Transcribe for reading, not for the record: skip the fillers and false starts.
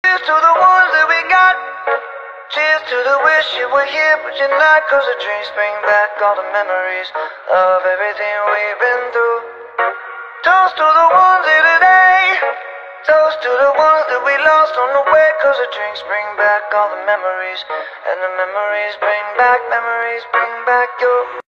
Cheers to the ones that we got. Cheers to the wish you were here but you're not, 'cause the drinks bring back all the memories of everything we've been through. Toast to the ones here today. Toast to the ones that we lost on the way, 'cause the drinks bring back all the memories, and the memories bring back your